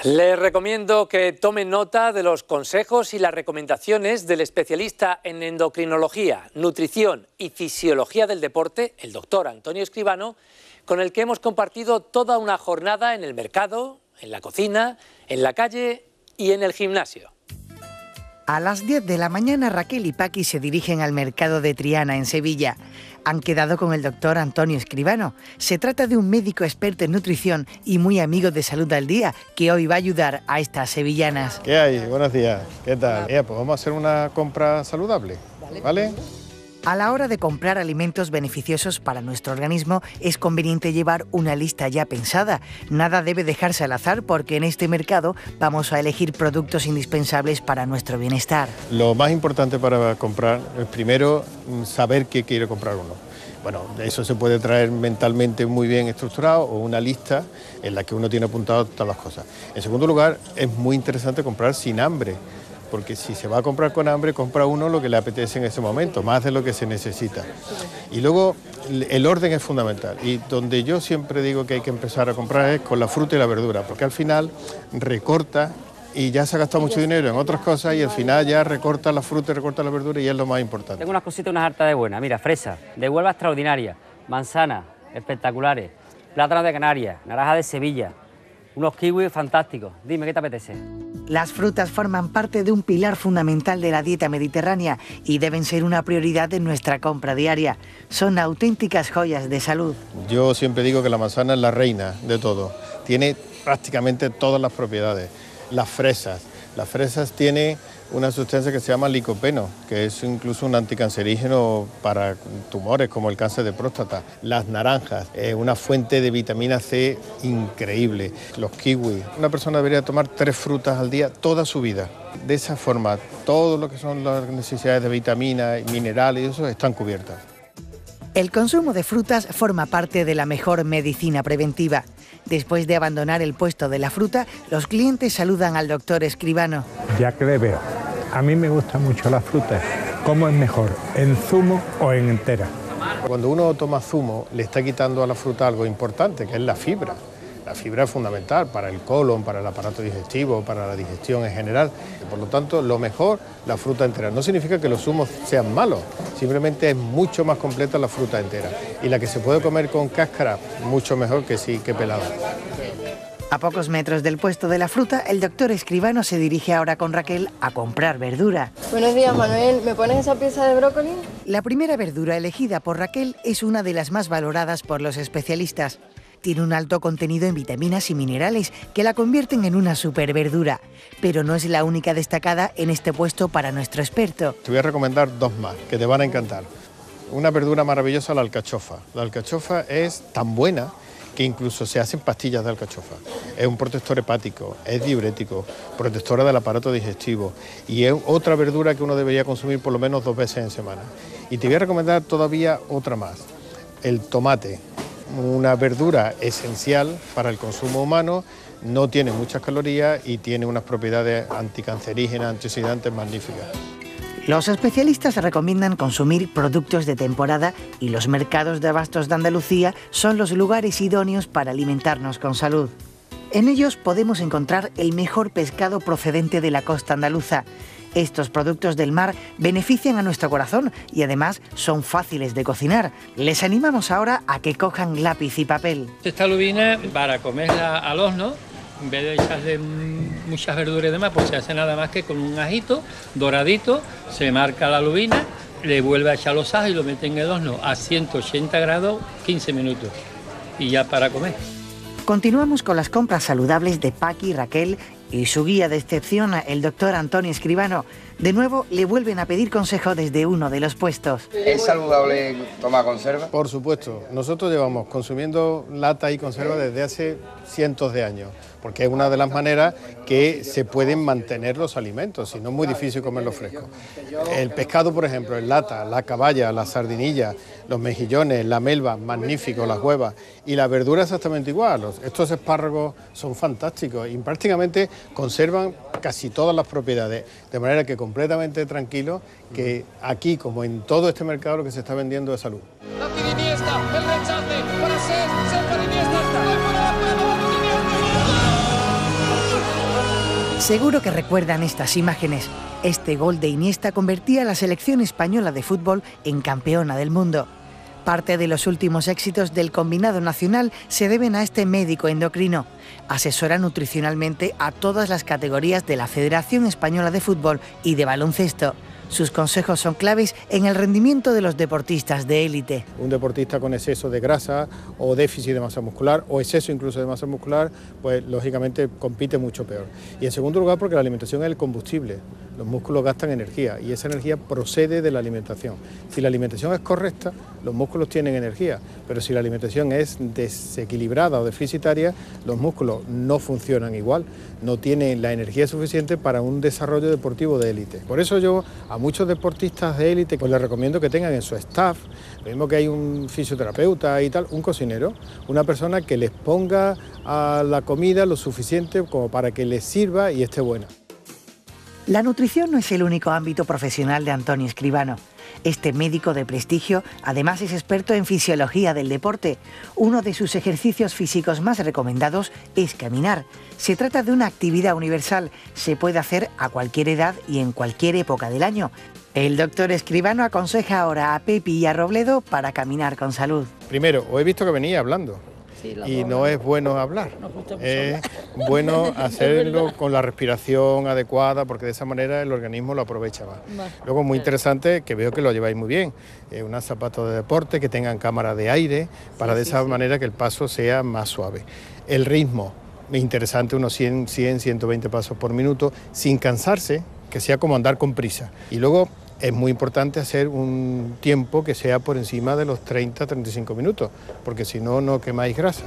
Les recomiendo que tomen nota de los consejos y las recomendaciones del especialista en endocrinología, nutrición y fisiología del deporte, el doctor Antonio Escribano, con el que hemos compartido toda una jornada en el mercado, en la cocina, en la calle y en el gimnasio. A las 10 de la mañana Raquel y Paqui se dirigen al mercado de Triana, en Sevilla. Han quedado con el doctor Antonio Escribano. Se trata de un médico experto en nutrición y muy amigo de Salud al Día, que hoy va a ayudar a estas sevillanas. ¿Qué hay? Buenos días. ¿Qué tal? Pues vamos a hacer una compra saludable, ¿vale? A la hora de comprar alimentos beneficiosos para nuestro organismo es conveniente llevar una lista ya pensada. Nada debe dejarse al azar porque en este mercado vamos a elegir productos indispensables para nuestro bienestar. Lo más importante para comprar es primero saber qué quiere comprar uno. Bueno, eso se puede traer mentalmente muy bien estructurado o una lista en la que uno tiene apuntado todas las cosas. En segundo lugar, es muy interesante comprar sin hambre, porque si se va a comprar con hambre, compra uno lo que le apetece en ese momento, más de lo que se necesita. Y luego el orden es fundamental, y donde yo siempre digo que hay que empezar a comprar es con la fruta y la verdura, porque al final recorta y ya se ha gastado mucho dinero en otras cosas y al final ya recorta la fruta y recorta la verdura y es lo más importante. Tengo unas cositas, unas hartas de buenas. Mira, fresa, de Huelva extraordinaria, manzanas espectaculares, plátanos de Canarias, naranja de Sevilla, unos kiwis fantásticos. Dime, ¿qué te apetece? Las frutas forman parte de un pilar fundamental de la dieta mediterránea y deben ser una prioridad en nuestra compra diaria. Son auténticas joyas de salud. Yo siempre digo que la manzana es la reina de todo. Tiene prácticamente todas las propiedades. Las fresas tienen una sustancia que se llama licopeno, que es incluso un anticancerígeno para tumores como el cáncer de próstata. Las naranjas, una fuente de vitamina C increíble. Los kiwis. Una persona debería tomar 3 frutas al día toda su vida. De esa forma, todo lo que son las necesidades de vitaminas, minerales y eso están cubiertas. El consumo de frutas forma parte de la mejor medicina preventiva. Después de abandonar el puesto de la fruta, los clientes saludan al doctor Escribano. Ya que le veo, a mí me gustan mucho las frutas. ¿Cómo es mejor, en zumo o en entera? Cuando uno toma zumo, le está quitando a la fruta algo importante, que es la fibra. La fibra es fundamental para el colon, para el aparato digestivo, para la digestión en general. Por lo tanto, lo mejor, la fruta entera. No significa que los zumos sean malos, simplemente es mucho más completa la fruta entera. Y la que se puede comer con cáscara, mucho mejor que pelada. A pocos metros del puesto de la fruta, el doctor Escribano se dirige ahora con Raquel a comprar verdura. Buenos días, Manuel. ¿Me pones esa pieza de brócoli? La primera verdura elegida por Raquel es una de las más valoradas por los especialistas. Tiene un alto contenido en vitaminas y minerales que la convierten en una superverdura, pero no es la única destacada en este puesto para nuestro experto. Te voy a recomendar 2 más que te van a encantar. Una verdura maravillosa, la alcachofa. La alcachofa es tan buena que incluso se hacen pastillas de alcachofa. Es un protector hepático, es diurético, protectora del aparato digestivo y es otra verdura que uno debería consumir por lo menos 2 veces en semana. Y te voy a recomendar todavía otra más, el tomate. Una verdura esencial para el consumo humano, no tiene muchas calorías y tiene unas propiedades anticancerígenas, antioxidantes magníficas. Los especialistas recomiendan consumir productos de temporada y los mercados de abastos de Andalucía son los lugares idóneos para alimentarnos con salud. En ellos podemos encontrar el mejor pescado procedente de la costa andaluza. Estos productos del mar benefician a nuestro corazón y además son fáciles de cocinar. Les animamos ahora a que cojan lápiz y papel. Esta lubina, para comerla al horno, en vez de echarle muchas verduras y demás, pues se hace nada más que con un ajito doradito, se marca la lubina, le vuelve a echar los ajos y lo mete en el horno a 180 grados 15 minutos y ya para comer. Continuamos con las compras saludables de Paqui, Raquel y su guía de excepción, el doctor Antonio Escribano. De nuevo, le vuelven a pedir consejo desde uno de los puestos. ¿Es saludable tomar conserva? Por supuesto. Nosotros llevamos consumiendo lata y conserva desde hace cientos de años, porque es una de las maneras que se pueden mantener los alimentos, si no es muy difícil comerlos frescos. El pescado, por ejemplo, en lata, la caballa, la sardinilla, los mejillones, la melva, magnífico, las huevas, y la verdura exactamente igual. Estos espárragos son fantásticos y prácticamente conservan casi todas las propiedades, de manera que completamente tranquilo que aquí, como en todo este mercado, lo que se está vendiendo es salud. La Iniesta, el rechace para ser Iniesta, está Seguro que recuerdan estas imágenes. Este gol de Iniesta convertía a la selección española de fútbol en campeona del mundo. Parte de los últimos éxitos del combinado nacional se deben a este médico endocrino. Asesora nutricionalmente a todas las categorías de la Federación Española de Fútbol y de Baloncesto. Sus consejos son claves en el rendimiento de los deportistas de élite. Un deportista con exceso de grasa o déficit de masa muscular o exceso incluso de masa muscular, pues lógicamente compite mucho peor. Y en segundo lugar porque la alimentación es el combustible. Los músculos gastan energía y esa energía procede de la alimentación. Si la alimentación es correcta, los músculos tienen energía, pero si la alimentación es desequilibrada o deficitaria, los músculos no funcionan igual, no tienen la energía suficiente para un desarrollo deportivo de élite. Por eso yo a muchos deportistas de élite pues les recomiendo que tengan en su staff, lo mismo que hay un fisioterapeuta y tal, un cocinero, una persona que les ponga a la comida lo suficiente como para que les sirva y esté buena. La nutrición no es el único ámbito profesional de Antonio Escribano. Este médico de prestigio además es experto en fisiología del deporte. Uno de sus ejercicios físicos más recomendados es caminar. Se trata de una actividad universal, se puede hacer a cualquier edad y en cualquier época del año. El doctor Escribano aconseja ahora a Pepi y a Robledo para caminar con salud. Primero, os he visto que venía hablando. Y no es bueno hablar, es bueno hacerlo con la respiración adecuada porque de esa manera el organismo lo aprovecha más. Luego muy interesante que veo que lo lleváis muy bien, unos zapatos de deporte que tengan cámara de aire para de esa manera que el paso sea más suave. El ritmo, es interesante, unos 100, 120 pasos por minuto sin cansarse, que sea como andar con prisa. Y luego es muy importante hacer un tiempo que sea por encima de los 30-35 minutos, porque si no, no quemáis grasa.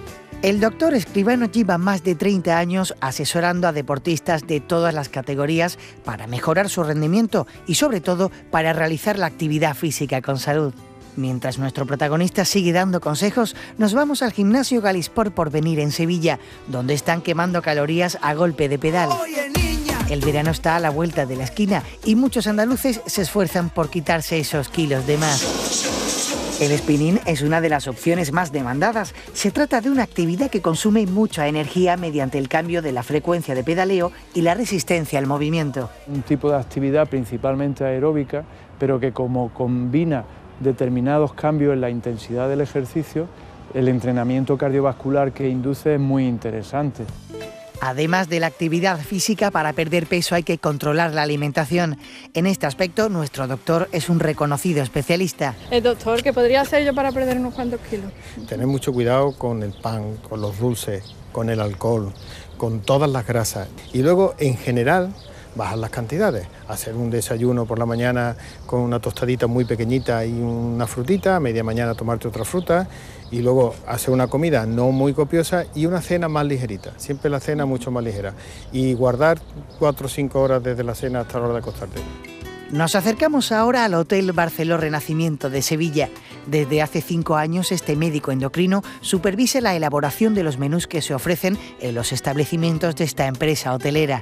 El doctor Escribano lleva más de 30 años asesorando a deportistas de todas las categorías para mejorar su rendimiento y sobre todo para realizar la actividad física con salud. Mientras nuestro protagonista sigue dando consejos, nos vamos al gimnasio Galisport Porvenir en Sevilla, donde están quemando calorías a golpe de pedal. El verano está a la vuelta de la esquina y muchos andaluces se esfuerzan por quitarse esos kilos de más. El spinning es una de las opciones más demandadas. Se trata de una actividad que consume mucha energía mediante el cambio de la frecuencia de pedaleo y la resistencia al movimiento. Un tipo de actividad principalmente aeróbica, pero que como combina determinados cambios en la intensidad del ejercicio, el entrenamiento cardiovascular que induce es muy interesante. Además de la actividad física, para perder peso hay que controlar la alimentación. En este aspecto, nuestro doctor es un reconocido especialista. Doctor, ¿qué podría hacer yo para perder unos cuantos kilos? Tener mucho cuidado con el pan, con los dulces, con el alcohol, con todas las grasas. Y luego, en general, bajar las cantidades. Hacer un desayuno por la mañana con una tostadita muy pequeñita y una frutita, a media mañana tomarte otra fruta y luego hacer una comida no muy copiosa y una cena más ligerita, siempre la cena mucho más ligera y guardar 4 o 5 horas desde la cena hasta la hora de acostarte. Nos acercamos ahora al Hotel Barceló Renacimiento de Sevilla. Desde hace 5 años este médico endocrino supervisa la elaboración de los menús que se ofrecen en los establecimientos de esta empresa hotelera.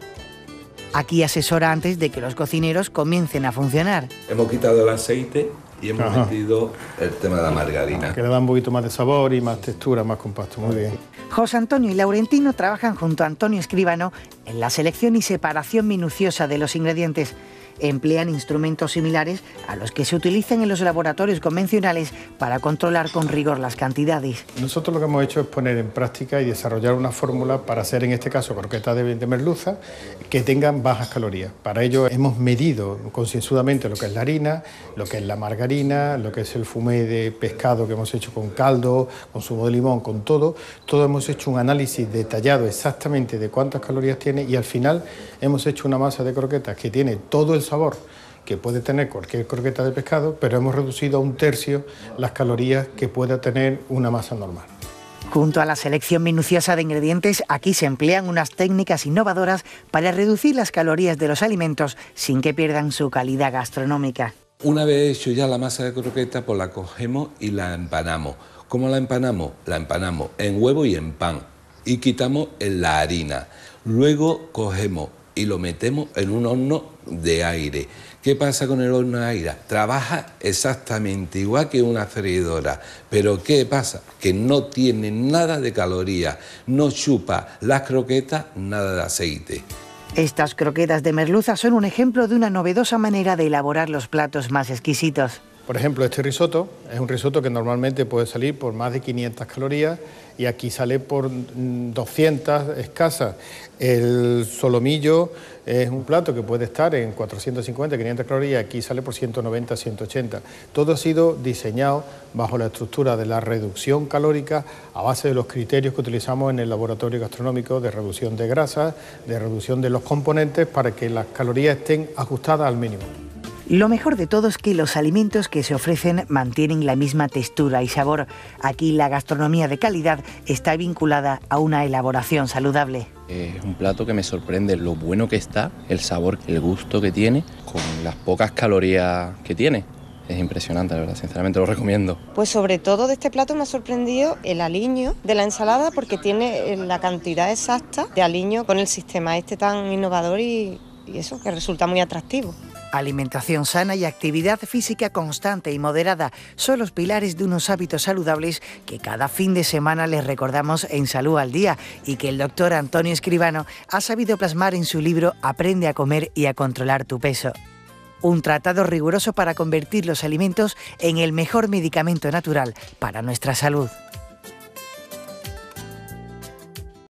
Aquí asesora antes de que los cocineros comiencen a funcionar. Hemos quitado el aceite y hemos metido el tema de la margarina. Que le da un poquito más de sabor y más textura, más compacto, muy bien. José Antonio y Laurentino trabajan junto a Antonio Escribano en la selección y separación minuciosa de los ingredientes. Emplean instrumentos similares a los que se utilizan en los laboratorios convencionales para controlar con rigor las cantidades. Nosotros lo que hemos hecho es poner en práctica y desarrollar una fórmula para hacer, en este caso, croquetas de merluza que tengan bajas calorías. Para ello hemos medido concienzudamente lo que es la harina, lo que es la margarina, lo que es el fumé de pescado que hemos hecho con caldo, con zumo de limón, con todo. Todo hemos hecho un análisis detallado exactamente de cuántas calorías tiene y al final hemos hecho una masa de croquetas que tiene todo el sabor que puede tener cualquier croqueta de pescado, pero hemos reducido a 1/3 las calorías que pueda tener una masa normal. Junto a la selección minuciosa de ingredientes, aquí se emplean unas técnicas innovadoras para reducir las calorías de los alimentos sin que pierdan su calidad gastronómica. Una vez hecho ya la masa de croqueta, pues la cogemos y la empanamos. ¿Cómo la empanamos? La empanamos en huevo y en pan y quitamos la harina. Luego cogemos y lo metemos en un horno de aire. ¿Qué pasa con el horno de aire? Trabaja exactamente igual que una freidora, pero ¿qué pasa? Que no tiene nada de calorías, no chupa las croquetas, nada de aceite. Estas croquetas de merluza son un ejemplo de una novedosa manera de elaborar los platos más exquisitos. Por ejemplo, este risotto es un risotto que normalmente puede salir por más de 500 calorías y aquí sale por 200 escasas. El solomillo es un plato que puede estar en 450, 500 calorías y aquí sale por 190, 180. Todo ha sido diseñado bajo la estructura de la reducción calórica a base de los criterios que utilizamos en el laboratorio gastronómico de reducción de grasas, de reducción de los componentes para que las calorías estén ajustadas al mínimo. Lo mejor de todo es que los alimentos que se ofrecen mantienen la misma textura y sabor. Aquí la gastronomía de calidad está vinculada a una elaboración saludable. Es un plato que me sorprende lo bueno que está, el sabor, el gusto que tiene, con las pocas calorías que tiene. Es impresionante, la verdad, sinceramente lo recomiendo. Pues sobre todo de este plato me ha sorprendido el aliño de la ensalada porque tiene la cantidad exacta de aliño con el sistema este tan innovador y eso, que resulta muy atractivo. Alimentación sana y actividad física constante y moderada son los pilares de unos hábitos saludables que cada fin de semana les recordamos en Salud al Día y que el doctor Antonio Escribano ha sabido plasmar en su libro Aprende a comer y a controlar tu peso. Un tratado riguroso para convertir los alimentos en el mejor medicamento natural para nuestra salud.